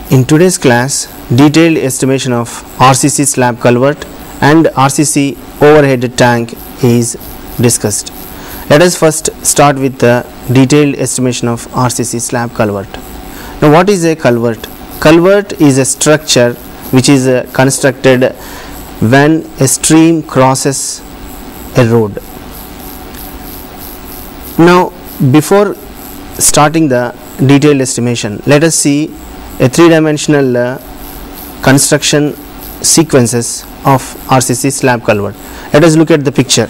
In today's class, detailed estimation of RCC slab culvert and RCC overhead tank is discussed. Let us first start with the detailed estimation of RCC slab culvert. Now, what is a culvert? Culvert is a structure which is constructed when a stream crosses a road. Now, before starting the detailed estimation, let us see a three-dimensional construction sequences of RCC slab culvert. Let us look at the picture.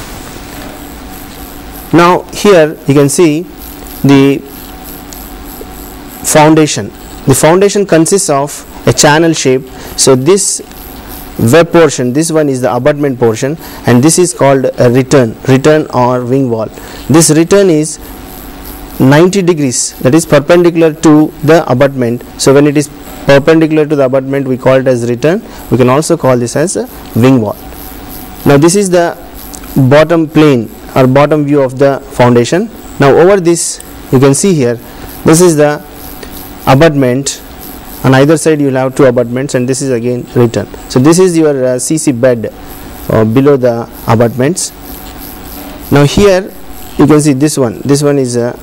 Now, here you can see the foundation. The foundation consists of a channel shape. So, this web portion, this one is the abutment portion, and this is called a return or wing wall. This return is 90 degrees, that is perpendicular to the abutment. So, when it is perpendicular to the abutment, we call it as return. We can also call this as a wing wall. Now, this is the bottom plane or bottom view of the foundation. Now, over this you can see here, this is the abutment. On either side you will have two abutments, and this is again return. So, this is your CC bed below the abutments. Now, here you can see this one is a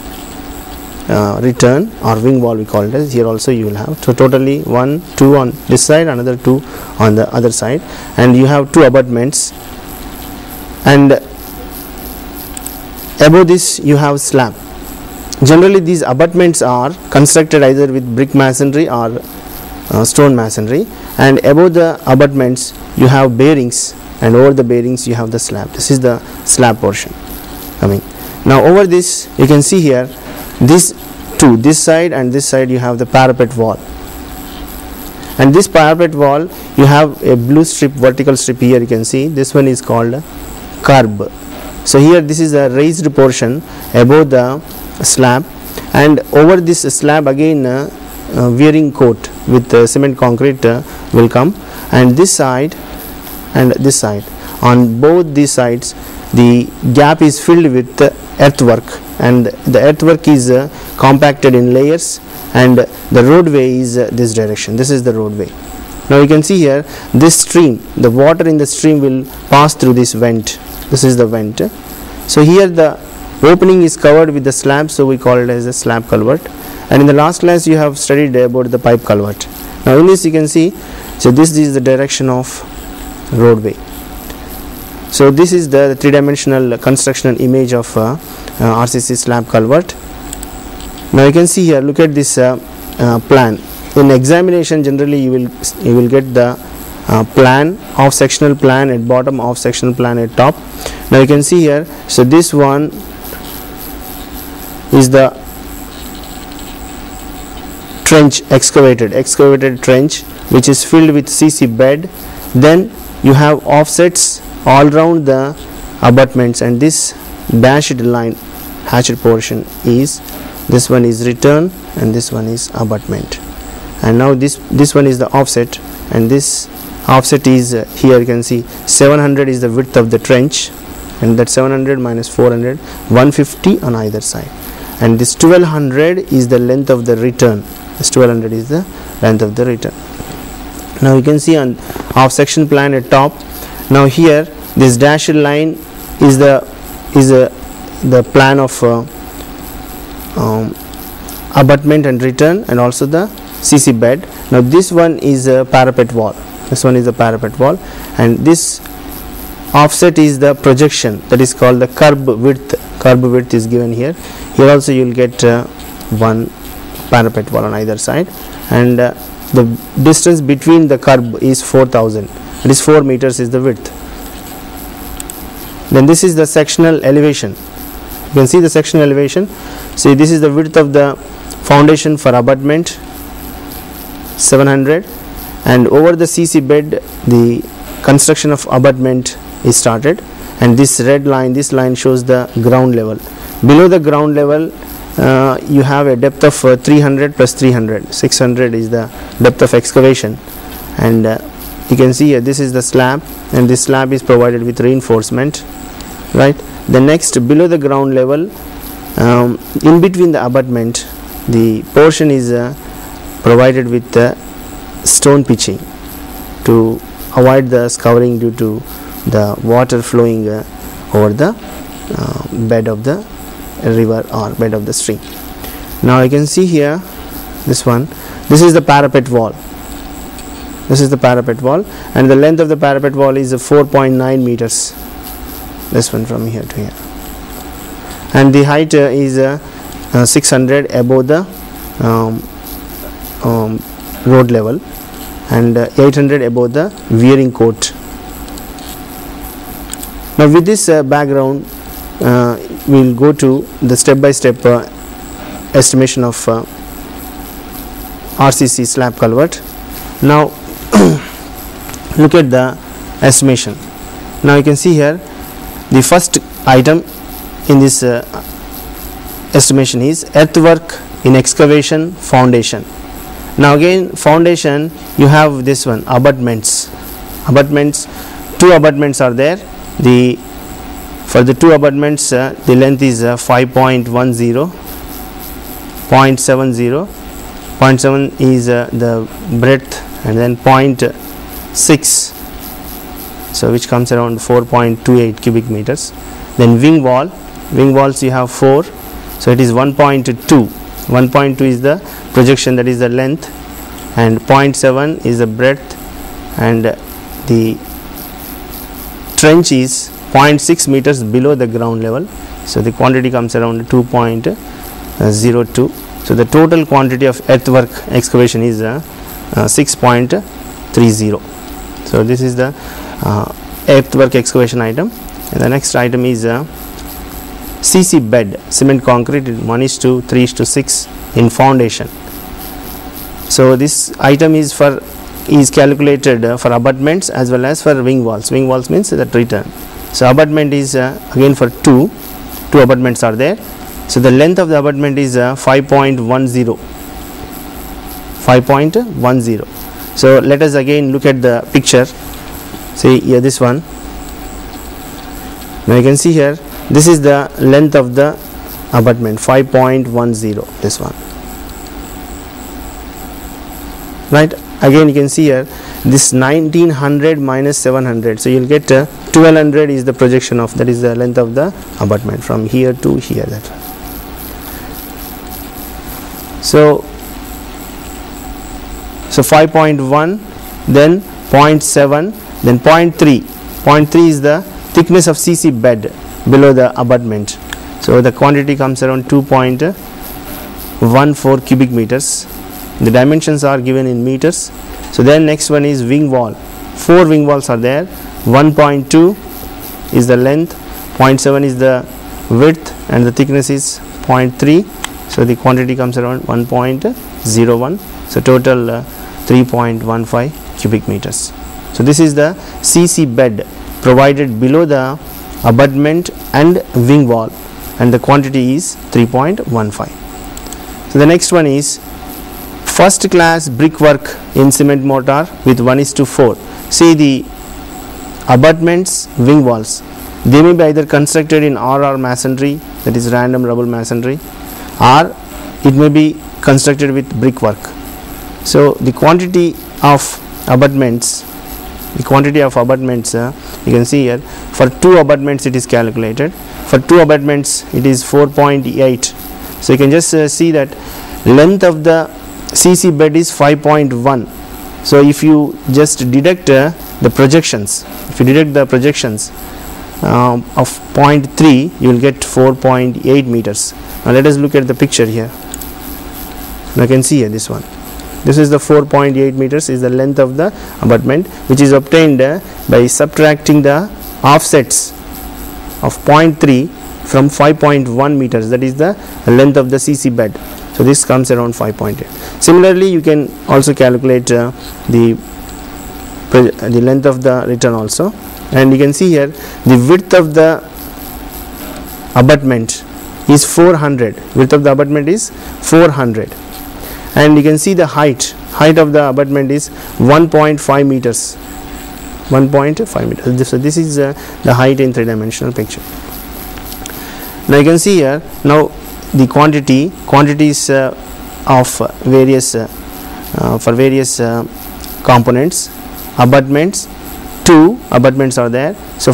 return or wing wall, we call it as. Here also you will have, so totally 1, 2 on this side, another 2 on the other side, and you have two abutments, and above this you have slab. Generally these abutments are constructed either with brick masonry or stone masonry, and above the abutments you have bearings, and over the bearings you have the slab. This is the slab portion coming. Now, over this you can see here, this side and this side you have the parapet wall, and this parapet wall you have a blue strip, vertical strip. Here you can see this one is called curb. So, here this is a raised portion above the slab, and over this slab again wearing coat with cement concrete will come, and this side and this side, on both these sides the gap is filled with earthwork, and the earthwork is compacted in layers, and the roadway is this direction. This is the roadway. Now, you can see here this stream, the water in the stream will pass through this vent. This is the vent. So, here the opening is covered with the slab, so we call it as a slab culvert. And in the last class you have studied about the pipe culvert. Now, in this you can see, so this is the direction of roadway. So, this is the three-dimensional constructional image of RCC slab culvert. Now, you can see here, look at this plan. In examination generally you will get the plan, off sectional plan at bottom, off sectional plan at top. Now, you can see here, so this one is the trench, excavated trench, which is filled with CC bed. Then you have offsets all round the abutments, and this dashed line, hatched portion is, this one is return and this one is abutment. And now this one is the offset, and this offset is here you can see 700 is the width of the trench, and that 700 minus 400, 150 on either side, and this 1200 is the length of the return. This 1200 is the length of the return. Now, you can see on off section plan at top. Now, here this dashed line is the plan of abutment and return, and also the CC bed. Now, this one is a parapet wall. This one is a parapet wall, and this offset is the projection, that is called the curb width. Curb width is given here. Here also you will get one parapet wall on either side, and the distance between the curb is 4000. It is 4 meters is the width. Then this is the sectional elevation. You can see the sectional elevation. See, this is the width of the foundation for abutment, 700, and over the CC bed the construction of abutment is started, and this red line, this line shows the ground level. Below the ground level you have a depth of 300 plus 300, 600 is the depth of excavation, and you can see here this is the slab, and this slab is provided with reinforcement, right. The next, below the ground level, in between the abutment, the portion is provided with the stone pitching to avoid the scouring due to the water flowing over the bed of the river or bed of the stream. Now you can see here this one, this is the parapet wall. This is the parapet wall, and the length of the parapet wall is 4.9 meters. This one from here to here, and the height is 600 above the road level and 800 above the wearing court. Now with this background, we will go to the step-by-step estimation of RCC slab culvert. Now look at the estimation. Now you can see here the first item in this estimation is earthwork in excavation foundation. Now again, foundation, you have this one, abutments. Two abutments are there. For the two abutments, the length is 5.10, 0.70, 0.7 is the breadth, and then 0.6, so which comes around 4.28 cubic meters. Then wing walls you have 4, so it is 1.2. 1.2 is the projection, that is the length, and 0.7 is the breadth, and the trench is 0.6 meters below the ground level, so the quantity comes around 2.02. so the total quantity of earthwork excavation is 6.30. so this is the earthwork excavation item. And the next item is CC bed, cement concrete, 1:3:6 in foundation. So this item is calculated for abutments as well as for wing walls. Wing walls means that return. So abutment is again for two abutments are there. So the length of the abutment is 5.10. So let us again look at the picture. See here, this one. Now you can see here, this is the length of the abutment, 5.10, this one, right. Again you can see here, this 1900 minus 700, so you will get 1200 is the projection of, that is the length of the abutment from here to here. That so 5.1, then 0.7, then 0.3. 0.3 is the thickness of CC bed below the abutment. So the quantity comes around 2.14 cubic meters. The dimensions are given in meters. So then next one is wing wall. 4 wing walls are there. 1.2 is the length, 0.7 is the width, and the thickness is 0.3. So the quantity comes around 1.01. So total 3.15 cubic meters. So this is the CC bed provided below the abutment and wing wall, and the quantity is 3.15. So the next one is first class brickwork in cement mortar with 1:4. See the abutments, wing walls, they may be either constructed in RR masonry, that is random rubble masonry, or it may be constructed with brickwork. So the quantity of abutments, you can see here, for 2 abutments it is calculated. For 2 abutments it is 4.8. so you can just see that length of the CC bed is 5.1. so if you just deduct the projections, of 0.3, you will get 4.8 meters. Now let us look at the picture here. Now you can see here, this one, this is the 4.8 meters is the length of the abutment, which is obtained by subtracting the offsets of 0.3 from 5.1 meters, that is the length of the CC bed. So this comes around 5.8. Similarly, you can also calculate the length of the return also, and you can see here the width of the abutment is 400. Width of the abutment is 400, and you can see the height of the abutment is 1.5 meters. 1.5 meters. So this is the height in 3-dimensional picture. Now you can see here, now the quantities of various for various components. Abutments, 2 abutments are there, so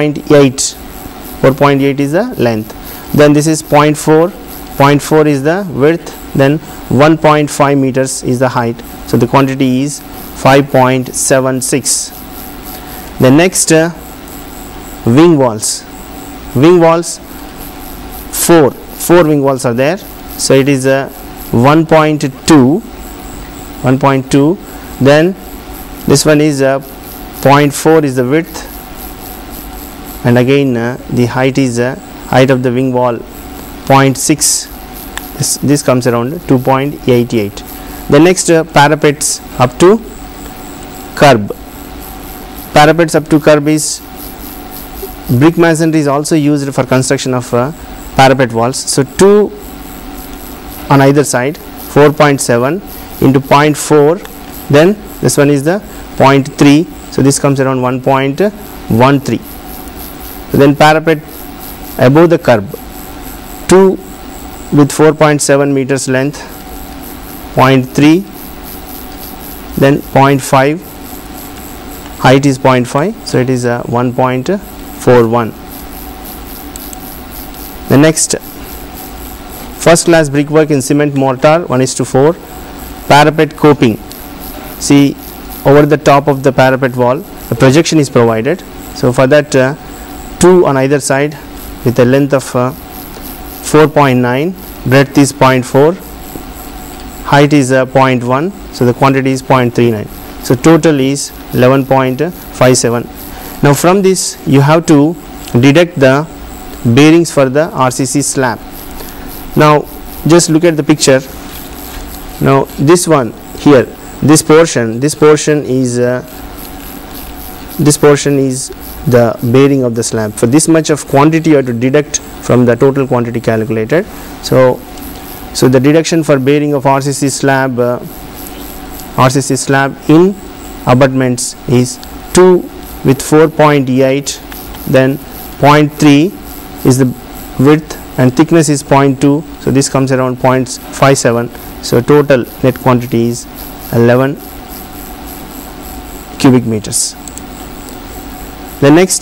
4.8 is the length. Then this is 0.4 is the width, then 1.5 meters is the height, so the quantity is 5.76. The next wing walls, 4 wing walls are there, so it is 1.2. Then this one is 0.4 is the width, and again the height is height of the wing wall 0.6. This comes around 2.88. The next parapets up to curb. Parapets up to curb is brick masonry is also used for construction of parapet walls. So 2 on either side, 4.7 into 0.4, then this one is the 0.3, so this comes around 1.13. So then parapet above the curb, 2 with 4.7 meters length, 0.3, then 0.5, height is 0.5, so it is 1.41. The next, first class brickwork in cement mortar 1:4. Parapet coping, see over the top of the parapet wall the projection is provided, so for that 2 on either side with a length of 4.9, breadth is 0.4, height is 0.1, so the quantity is 0.39, so total is 11.57. Now from this you have to deduct the bearings for the RCC slab. Now just look at the picture. Now this one here, this portion is the bearing of the slab. For this much of quantity you have to deduct from the total quantity calculated. So the deduction for bearing of RCC slab in abutments is 2 with 4.8, then 0.3 is the width and thickness is 0.2, so this comes around 0.57. So total net quantity is 11 cubic meters. The next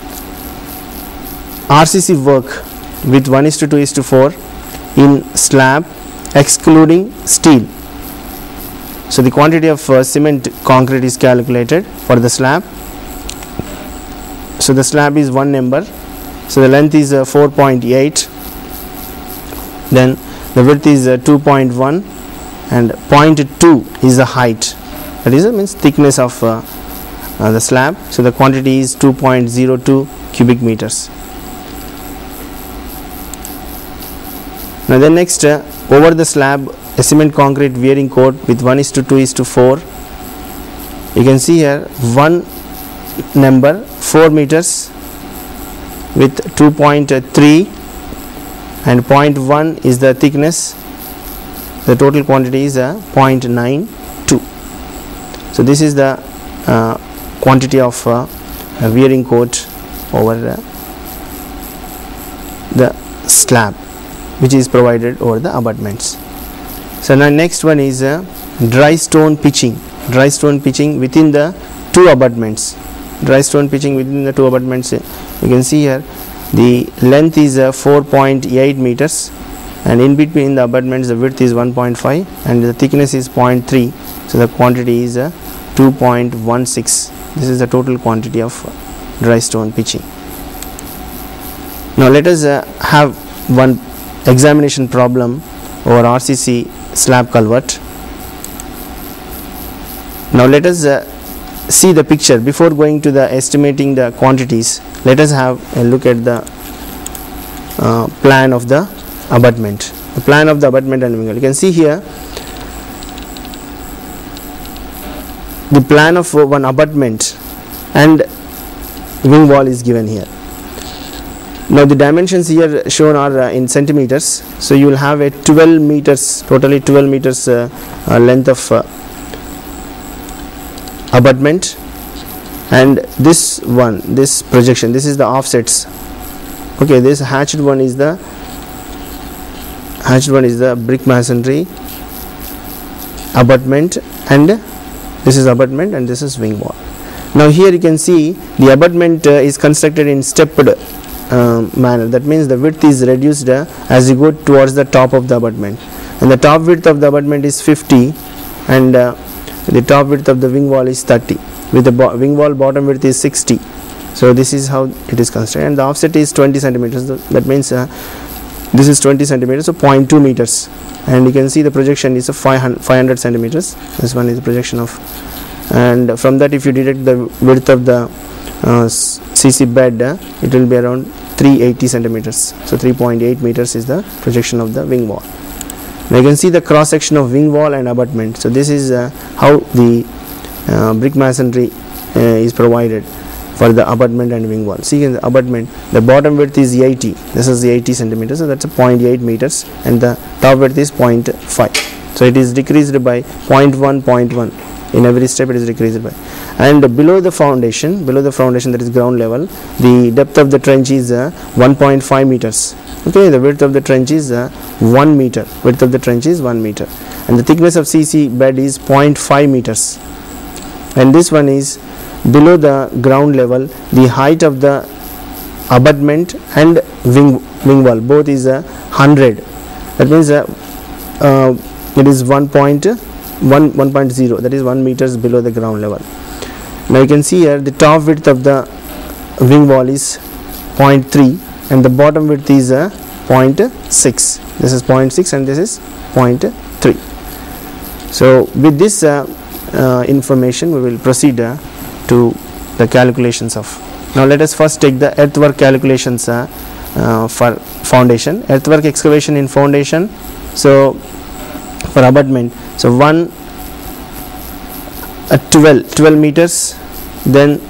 RCC work with 1:2:4 in slab excluding steel. So the quantity of cement concrete is calculated for the slab. So the slab is 1 number, so the length is 4.8, then the width is 2.1 and 0.2 is the height, that is means thickness of the slab, so the quantity is 2.02 cubic meters. Now the next over the slab a cement concrete wearing coat with 1:2:4. You can see here one number 4 meters with 2.3 and 0.1 is the thickness. The total quantity is 0.92. So this is the quantity of wearing coat over the slab which is provided over the abutments. So now next one is dry stone pitching. Dry stone pitching within the 2 abutments. Dry stone pitching within the 2 abutments. You can see here the length is 4.8 meters and in between the abutments the width is 1.5 and the thickness is 0.3. So the quantity is 2.16. This is the total quantity of dry stone pitching. Now let us have one examination problem over RCC slab culvert. Now let us see the picture. Before going to the estimating the quantities, let us have a look at the plan of the abutment. The plan of the abutment and wing wall. You can see here the plan of one abutment and wing wall is given here. Now the dimensions here shown are in centimeters, so you will have a 12 meters, totally 12 meters length of abutment, and this one, this projection, this is the offsets. Okay, this hatched one is the brick masonry abutment, and this is abutment, and this is wing wall. Now here you can see the abutment is constructed in stepped manner. That means the width is reduced as you go towards the top of the abutment, and the top width of the abutment is 50, and the top width of the wing wall is 30, with the wing wall bottom width is 60. So this is how it is constructed, and the offset is 20 centimeters. That means this is 20 centimeters, so 0.2 meters, and you can see the projection is 500 centimeters. This one is the projection of, and from that if you deduct the width of the CC bed, it will be around 380 centimeters. So 3.8 meters is the projection of the wing wall. Now you can see the cross section of wing wall and abutment. So this is how the brick masonry is provided for the abutment and wing wall. See, in the abutment, the bottom width is 80. This is the 80 centimeters, so that's a 0.8 meters, and the top width is 0.5. So it is decreased by 0.1, 0.1. In every step, it is decreased by. And below the foundation, that is ground level, the depth of the trench is 1.5 meters. Okay, the width of the trench is 1 meter. Width of the trench is 1 meter, and the thickness of CC bed is 0.5 meters. And this one is below the ground level, the height of the abutment and wing wall both is 100. That means it is 1.0, that is 1 meters below the ground level. Now you can see here the top width of the wing wall is 0.3, and the bottom width is 0.6. This is 0.6 and this is 0.3. So with this information, we will proceed to the calculations of. Now let us first take the earthwork calculations for foundation. Earthwork excavation in foundation. So for abutment, so 12 meters, then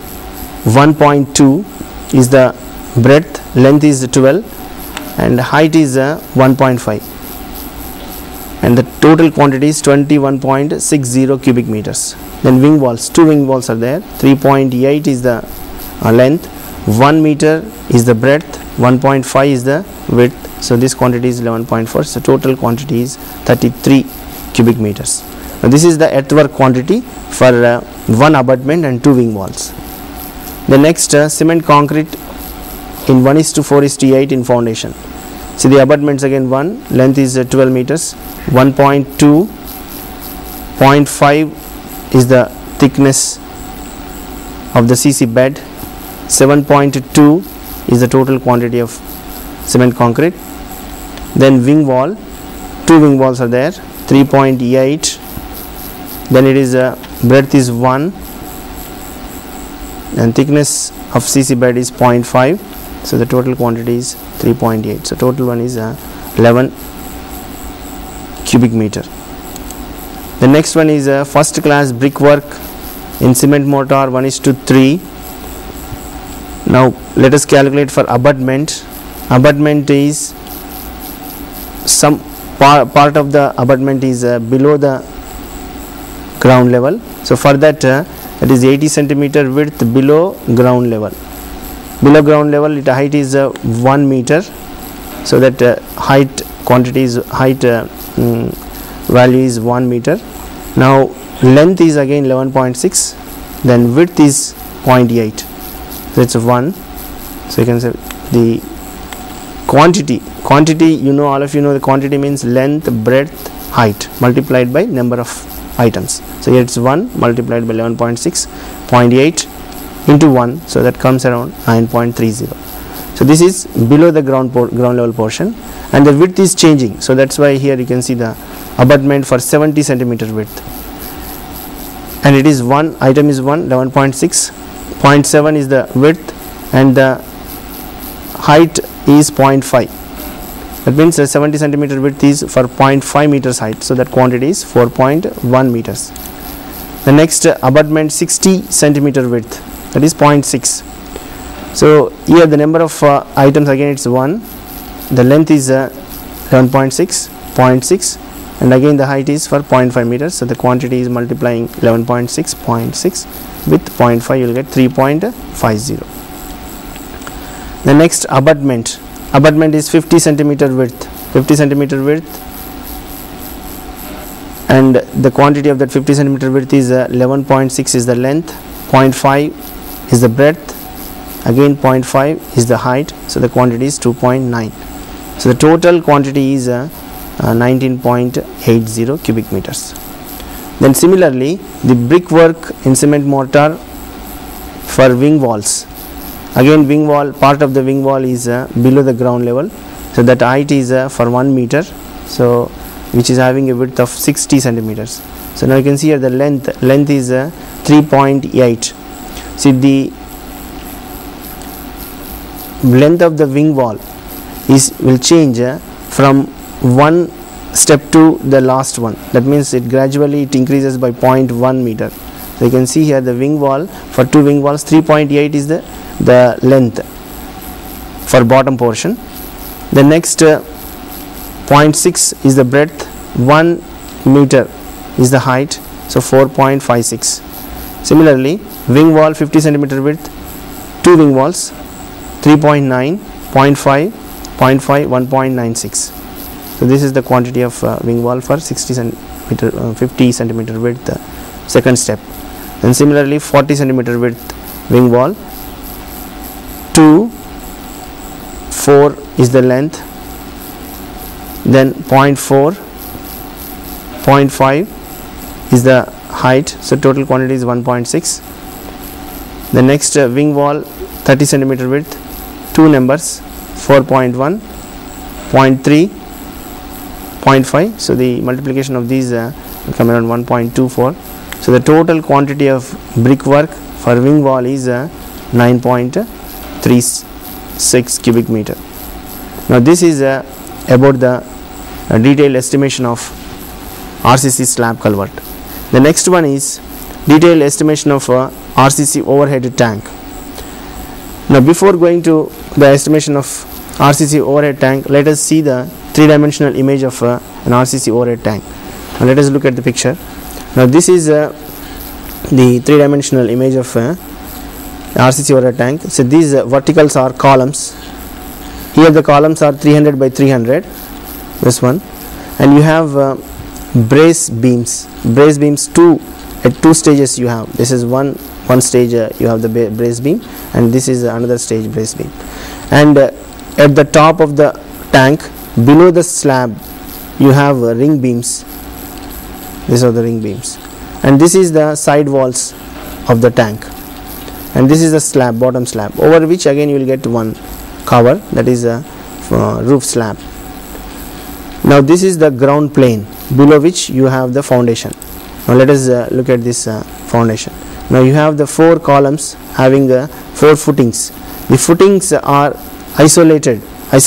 1.2 is the breadth, length is 12, and height is 1.5, and the total quantity is 21.60 cubic meters. Then wing walls, 2 wing walls are there. 3.8 is the length, 1 meter is the breadth, 1.5 is the width. So this quantity is 11.4. So total quantity is 33 cubic meters. Now this is the earthwork quantity for 1 abutment and 2 wing walls. The next cement concrete in 1:4:8 in foundation. See the abutments again 1, length is 12 meters, 1.2, 0.5 is the thickness of the CC bed, 7.2 is the total quantity of cement concrete. Then wing wall, 2 wing walls are there, 3.8, then it is breadth is 1 and thickness of CC bed is 0.5, so the total quantity is 3.8. so total one is 11 cubic meter. The next one is first class brickwork in cement mortar 1:3. Now let us calculate for abutment. Abutment is some part of the abutment is below the ground level. So for that it is 80 centimeter width below ground level. Below ground level, its height is 1 meter. So that height quantity is value is 1 meter. Now length is again 11.6, then width is 0.8, so it's 1. So you can say the quantity, you know, all of you know the quantity means length, breadth, height multiplied by number of items. So here it's 1 multiplied by 11.6, 0.8 into 1, so that comes around 9.30. So this is below the ground level portion, and the width is changing. So that's why here you can see the abutment for 70 centimeter width, and it is 1 item is 11.6, 0.7 is the width, and the height is 0.5. That means 70 centimeter width is for 0.5 meters height, so that quantity is 4.1 meters. The next abutment 60 centimeter width, that is 0.6. So here the number of items again it's 1, the length is 11.6, 0.6, and again the height is for 0.5 meters. So the quantity is multiplying 11.6, 0.6 with 0.5, you will get 3.50. The next abutment is 50 centimeter width. 50 centimeter width, and the quantity of that 50 centimeter width is 11.6 is the length, 0.5 is the breadth, again 0.5 is the height, so the quantity is 2.9. So the total quantity is 19.80 cubic meters. Then similarly, the brickwork in cement mortar for wing walls. Again, wing wall, part of the wing wall is below the ground level, so that height is for 1 meter, so which is having a width of 60 centimeters. So now you can see here the length is 3.8. See, the length of the wing wall will change from one step to the last one. That means it gradually increases by 0.1 meter. So you can see here the wing wall, for two wing walls 3.8 is the length for bottom portion. The next 0.6 is the breadth, 1 meter is the height, so 4.56. Similarly, wing wall 50 centimeter width, two wing walls 3.9, 0.5, 0.5, 1.96. So this is the quantity of wing wall for 50 centimeter width, second step. Then similarly 40 centimeter width wing wall, 2, 4 is the length, then 0.4, 0.5 is the height, so total quantity is 1.6. The next wing wall 30 centimeter width, two numbers 4.1, 0.3, 0.5, so the multiplication of these will come around 1.24. So the total quantity of brickwork for wing wall is 9.36 cubic meter. Now this is about the detailed estimation of RCC slab culvert. The next one is detailed estimation of RCC overhead tank. Now before going to the estimation of RCC overhead tank, let us see the three-dimensional image of an RCC overhead tank. Now let us look at the picture. Now this is the three-dimensional image of RCC overhead tank. So these verticals are columns. Here the columns are 300 by 300, this one, and you have brace beams. Brace beams at two stages you have. This is one stage you have the brace beam, and this is another stage brace beam. And at the top of the tank, below the slab, you have ring beams. These are the ring beams, and this is the side walls of the tank, and this is the slab, bottom slab, over which again you will get one cover, that is a roof slab. Now this is the ground plane, below which you have the foundation. Now let us look at this foundation. Now you have the four columns having four footings. The footings are isolated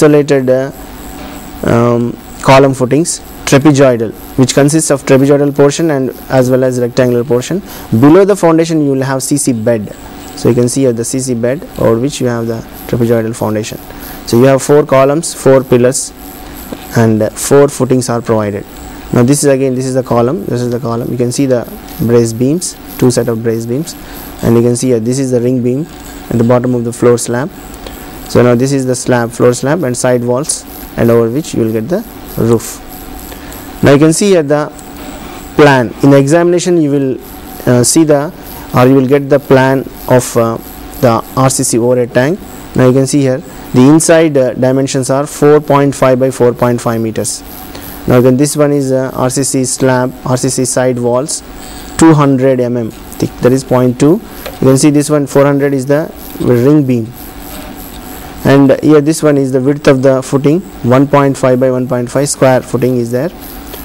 column footings, trapezoidal, which consists of trapezoidal portion and as well as rectangular portion. Below the foundation you will have CC bed. So you can see here the CC bed over which you have the trapezoidal foundation. So you have four columns, four pillars, and four footings are provided. Now this is the column, you can see the brace beams, two set of brace beams, and you can see here this is the ring beam at the bottom of the floor slab. So now this is the floor slab and side walls, and over which you will get the roof. Now you can see here the plan. In the examination you will you will get the plan of the RCC overhead tank. Now you can see here the inside dimensions are 4.5 by 4.5 meters. Now again this one is RCC slab, RCC side walls 200 mm thick, that is 0.2. You can see this one 400 is the ring beam, and here this one is the width of the footing, 1.5 by 1.5 square footing is there.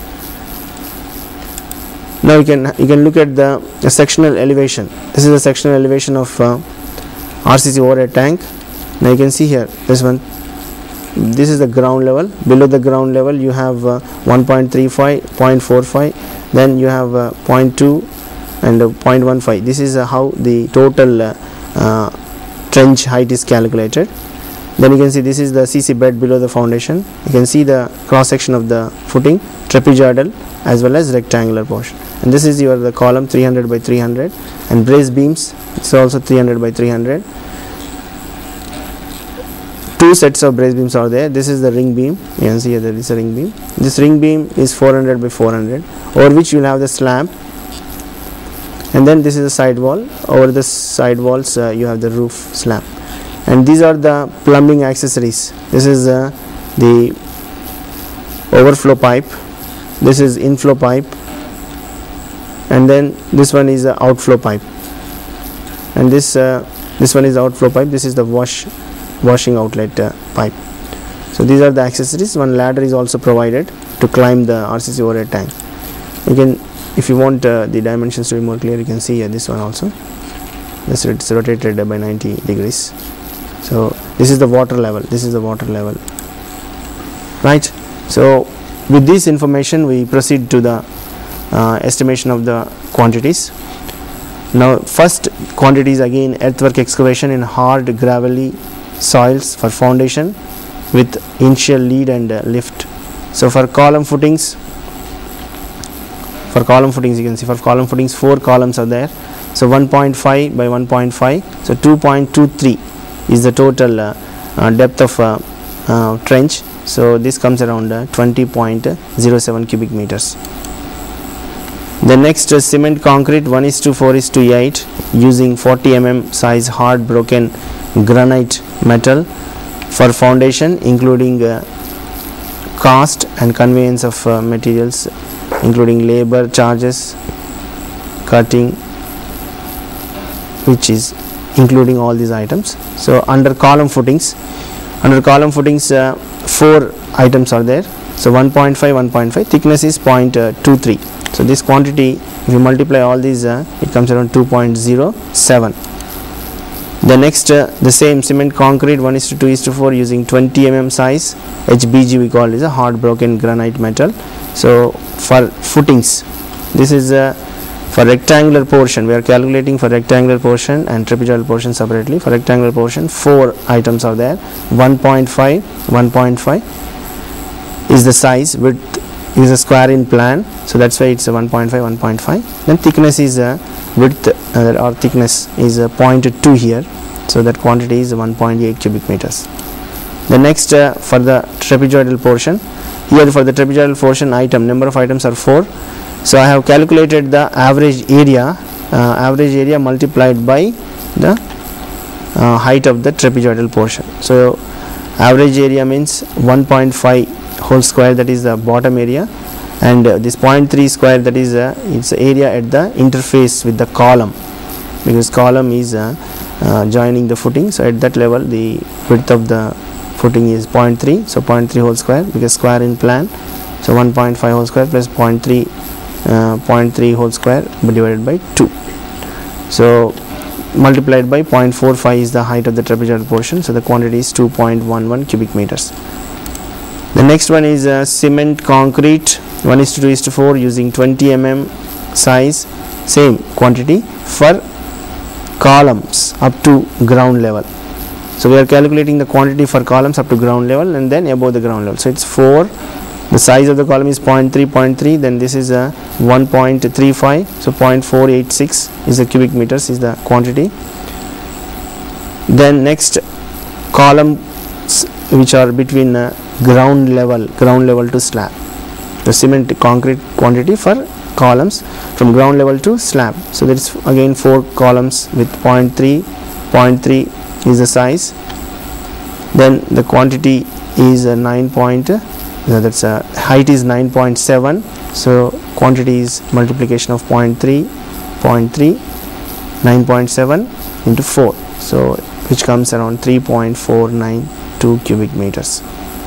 Now you can look at the sectional elevation. This is the sectional elevation of RCC overhead tank. Now you can see here this one, this is the ground level. Below the ground level you have 1.35, 0.45, then you have 0.2 and 0.15. This is how the total trench height is calculated. Then you can see this is the CC bed below the foundation. You can see the cross section of the footing, trapezoidal as well as rectangular portion. And this is the column 300 by 300, and brace beams, it's also 300 by 300. two sets of brace beams are there. This is the ring beam. You can see here there is a ring beam. This ring beam is 400 by 400, over which you will have the slab, and then this is the side wall. Over the side walls you have the roof slab, and these are the plumbing accessories. This is the overflow pipe, this is inflow pipe, and then this one is the outflow pipe, and this one is the outflow pipe. This is the washing outlet pipe. So these are the accessories. One ladder is also provided to climb the RCC overhead tank. You can, if you want the dimensions to be more clear, you can see here this one also. This it's rotated by 90 degrees. So this is the water level. This is the water level, right? So with this information we proceed to the estimation of the quantities. Now first quantity is again earthwork excavation in hard gravelly soils for foundation with initial lead and lift. So for column footings, you can see for column footings 4 columns are there. So 1.5 by 1.5, so 2.23 is the total depth of trench. So this comes around 20.07 cubic meters. The next cement concrete 1:4:8 using 40 mm size hard broken granite metal for foundation, including cost and conveyance of materials, including labor charges, cutting, which is including all these items. So under column footings 4 items are there. So 1.5, thickness is 0.23. So this quantity, if you multiply all these, it comes around 2.07. The next the same cement concrete 1:2:4 using 20 mm size HBG, we call is a hard broken granite metal. So for footings, this is for rectangular portion, we are calculating for rectangular portion and trapezoidal portion separately. For rectangular portion 4 items are there. 1.5 is the size, width is a square in plan, so that's why it's a 1.5. Then thickness is width or thickness is 0.2 here, so that quantity is 1.8 cubic meters. The next for the trapezoidal portion, here for the trapezoidal portion number of items are 4. So I have calculated the average area multiplied by the height of the trapezoidal portion. So average area means 1.5 whole square, that is the bottom area, and this 0.3 square, that is its area at the interface with the column, because column is joining the footing. So at that level the width of the footing is 0.3, so 0.3 whole square, because square in plan. So 1.5 whole square plus 0.3 whole square divided by 2. So multiplied by 0.45 is the height of the trapezoidal portion. So the quantity is 2.11 cubic meters. The next one is cement concrete 1:2:4 using 20 mm size, same quantity for columns up to ground level. So we are calculating the quantity for columns up to ground level and then above the ground level. So it's 4. The size of the column is 0.3, then this is a 1.35, so 0.486 is the cubic meters is the quantity. Then next columns which are between ground level to slab, the cement concrete quantity for columns from ground level to slab. So there is again 4 columns with 0.3 is the size. Then the quantity is 9. That's height is 9.7. So quantity is multiplication of 0.3, 9.7 into 4. So which comes around 3.492 cubic meters.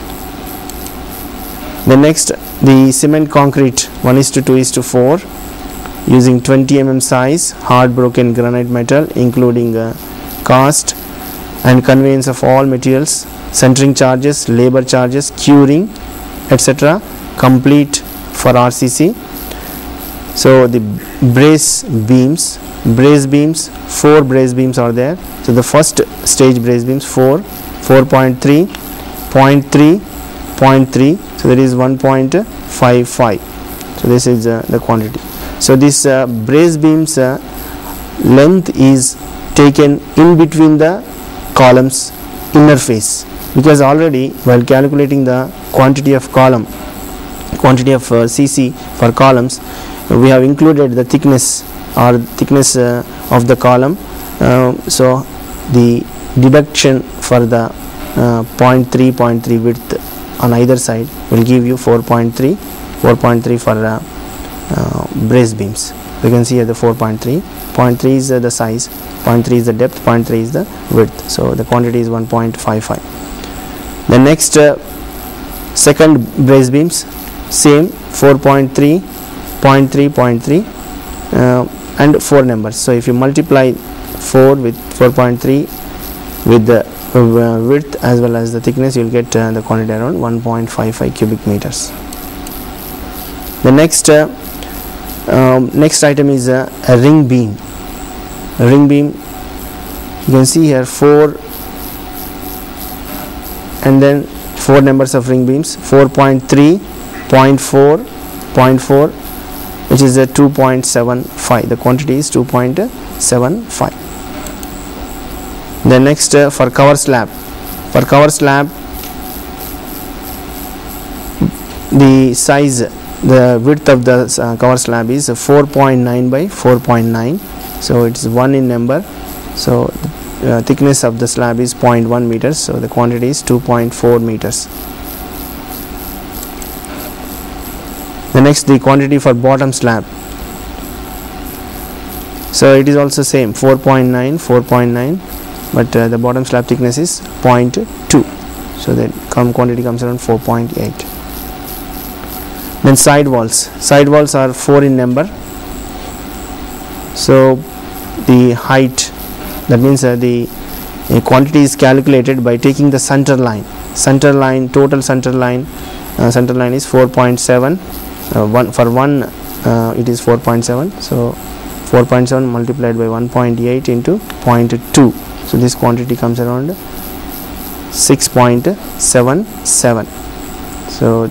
The next, the cement concrete 1:2:4 using 20 mm size hard broken granite metal, including cost and conveyance of all materials, centering charges, labor charges, curing, etc., complete for RCC. So the brace beams, 4 brace beams are there. So the first stage brace beams 4.3, 0.3, so that is 1.55. So this is the quantity. So this brace beams length is taken in between the columns inner face. because already while calculating the quantity of column, quantity of cc for columns, we have included the thickness or thickness of the column. So the deduction for the 0.3 width on either side will give you 4.3 for brace beams. You can see here the 4.3. 0.3 is the size, 0.3 is the depth, 0.3 is the width. So the quantity is 1.55. The next second brace beams, same 4.3, 0.3, 0.3 and 4 numbers. So if you multiply 4 with 4.3 with the width as well as the thickness, you will get the quantity around 1.55 cubic meters. The next item is a ring beam. A ring beam, you can see here 4 and then 4 numbers of ring beams, 4.3, 0.4, 0.4, which is a 2.75. The quantity is 2.75. The next for cover slab. For cover slab, the size, the width of the cover slab is 4.9 by 4.9. So it is 1 in number. So thickness of the slab is 0.1 meters. So the quantity is 2.4 meters. The next, the quantity for bottom slab. So it is also same 4.9, 4.9, but the bottom slab thickness is 0.2. So the quantity comes around 4.8. Then side walls. Side walls are 4 in number. So the height, that means the quantity is calculated by taking the center line. Center line, total center line is 4.7. For one it is 4.7. So 4.7 multiplied by 1.8 into 0.2. So this quantity comes around 6.77. So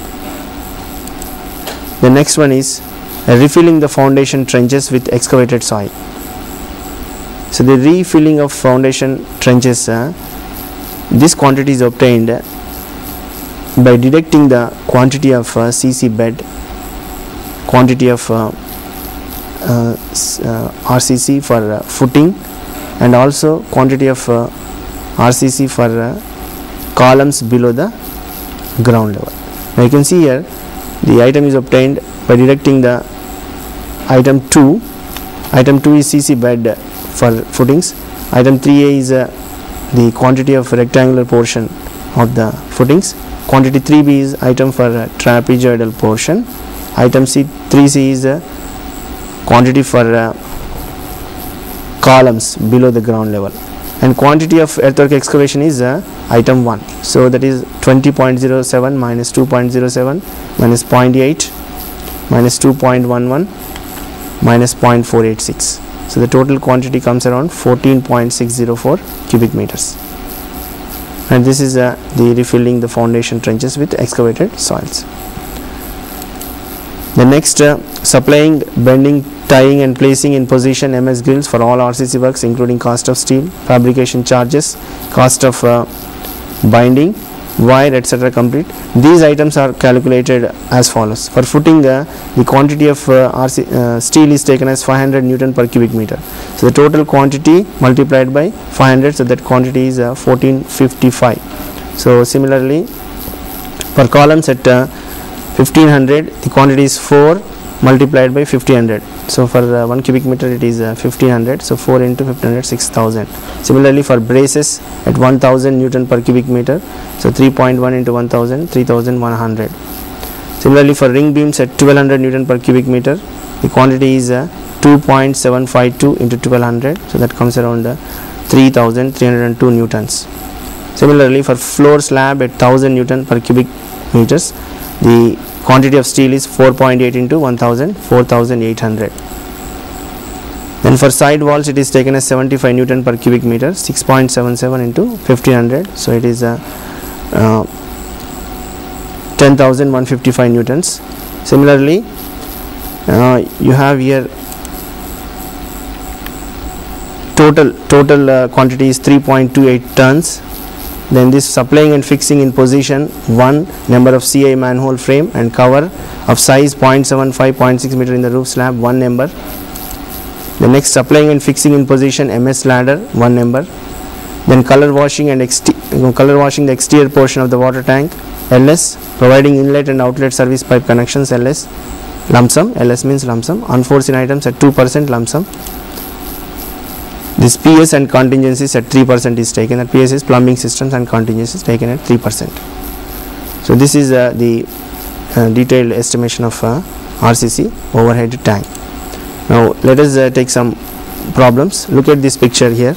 the next one is refilling the foundation trenches with excavated soil. So the refilling of foundation trenches, this quantity is obtained by deducting the quantity of cc bed, quantity of RCC for footing, and also quantity of RCC for columns below the ground level. Now you can see here the item is obtained by deducting the item 2. Item 2 is cc bed for footings. Item 3a is the quantity of rectangular portion of the footings. Quantity 3b is item for trapezoidal portion. Item 3c is quantity for columns below the ground level, and quantity of earthwork excavation is item 1. So that is 20.07 minus 2.07 minus 0.8 minus 2.11 minus 0.486. So the total quantity comes around 14.604 cubic meters. And this is the refilling the foundation trenches with excavated soils. The next, supplying, bending, tying and placing in position MS grills for all RCC works, including cost of steel, fabrication charges, cost of binding, wire, etc. complete. These items are calculated as follows. For footing, the quantity of steel is taken as 500 Newton per cubic meter. So the total quantity multiplied by 500, so that quantity is 1455. So similarly, for columns at 1500, the quantity is 4 multiplied by 1500. So for 1 cubic meter it is 1500. So 4 into 1500, 6000. Similarly for braces at 1000 Newton per cubic meter. So 3.1 into 1000, 3100. Similarly for ring beams at 1200 Newton per cubic meter, the quantity is 2.752 into 1200. So that comes around 3302 Newtons. Similarly for floor slab at 1000 Newton per cubic meters, the quantity of steel is 4.8 into 1000, 4800. Then for side walls it is taken as 75 Newton per cubic meter, 6.77 into 1500. So it is 10,155 Newtons. Similarly, you have here total quantity is 3.28 tons. Then this supplying and fixing in position 1, number of CI manhole frame and cover of size 0.75, 0.6 meter in the roof slab, 1 number. The next, supplying and fixing in position MS ladder, 1 number. Then color washing and color washing the exterior portion of the water tank, LS. Providing inlet and outlet service pipe connections, LS. Lump sum, LS means lump sum. Unforeseen items at 2%, lump sum. This PS and contingencies at 3% is taken. That PS is plumbing systems and contingencies taken at 3%. So this is the detailed estimation of RCC overhead tank. Now let us take some problems. Look at this picture here.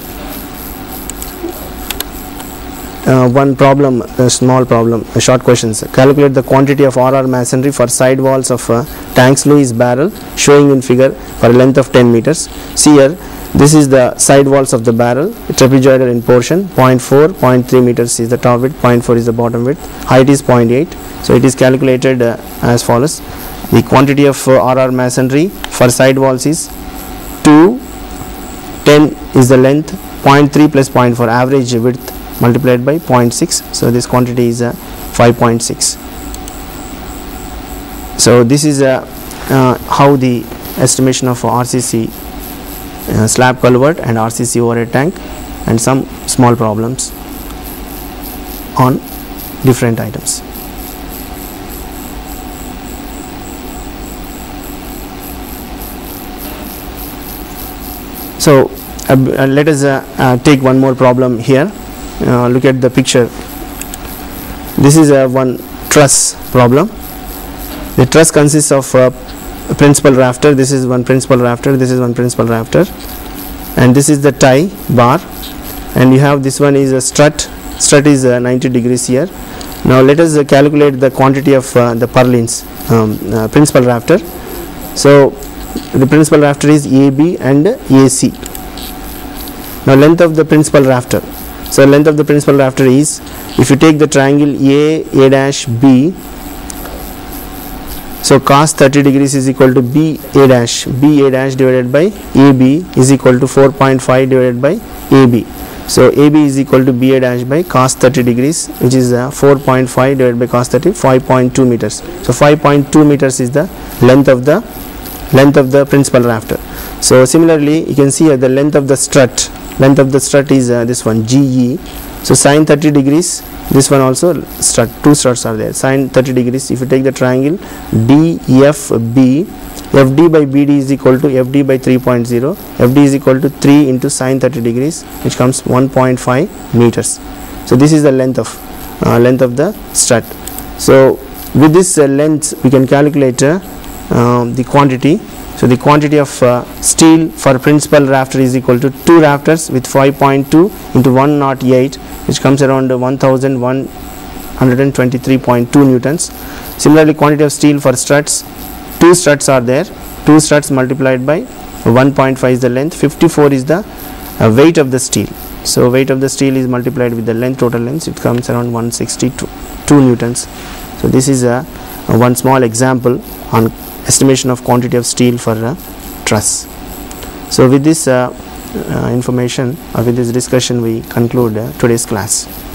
One problem, a small problem, short questions. Calculate the quantity of RR masonry for side walls of tank sluice barrel showing in figure for a length of 10 meters. See here, this is the side walls of the barrel, trapezoidal in portion, 0.4, 0.3 meters is the top width, 0.4 is the bottom width, height is 0.8. So it is calculated as follows. The quantity of RR masonry for side walls is 2, 10 is the length, 0.3 plus 0.4 average width multiplied by 0.6. So this quantity is 5.6. So this is how the estimation of RCC slab culvert and RCC overhead tank, and some small problems on different items. So let us take one more problem here. Look at the picture. This is one truss problem. The truss consists of principal rafter. This is one principal rafter, this is one principal rafter, and this is the tie bar, and you have this one is a strut. Strut is 90 degrees here. Now let us calculate the quantity of the purlins, principal rafter. So the principal rafter is AB and AC. Now length of the principal rafter. So length of the principal rafter is, if you take the triangle A dash B, so cos 30 degrees is equal to B A dash divided by AB is equal to 4.5 divided by AB. So AB is equal to B A dash by cos 30 degrees, which is 4.5 divided by cos 30, 5.2 meters. So 5.2 meters is the length of the principal rafter. So similarly, you can see the length of the strut. Length of the strut is this one, GE. So sin 30 degrees, this one also strut, two struts are there. Sin 30 degrees, if you take the triangle DFB, FD by BD is equal to FD by 3.0. FD is equal to 3 into sin 30 degrees, which comes 1.5 meters. So this is the length of the strut. So with this length, we can calculate the quantity. So the quantity of steel for principal rafter is equal to 2 rafters with 5.2 into 108, which comes around 1123.2 newtons. Similarly, quantity of steel for struts, 2 struts are there, 2 struts multiplied by 1.5 is the length, 54 is the weight of the steel. So weight of the steel is multiplied with the length, total length, it comes around 162 newtons. So this is one small example on estimation of quantity of steel for truss. So with this information or with this discussion, we conclude today's class.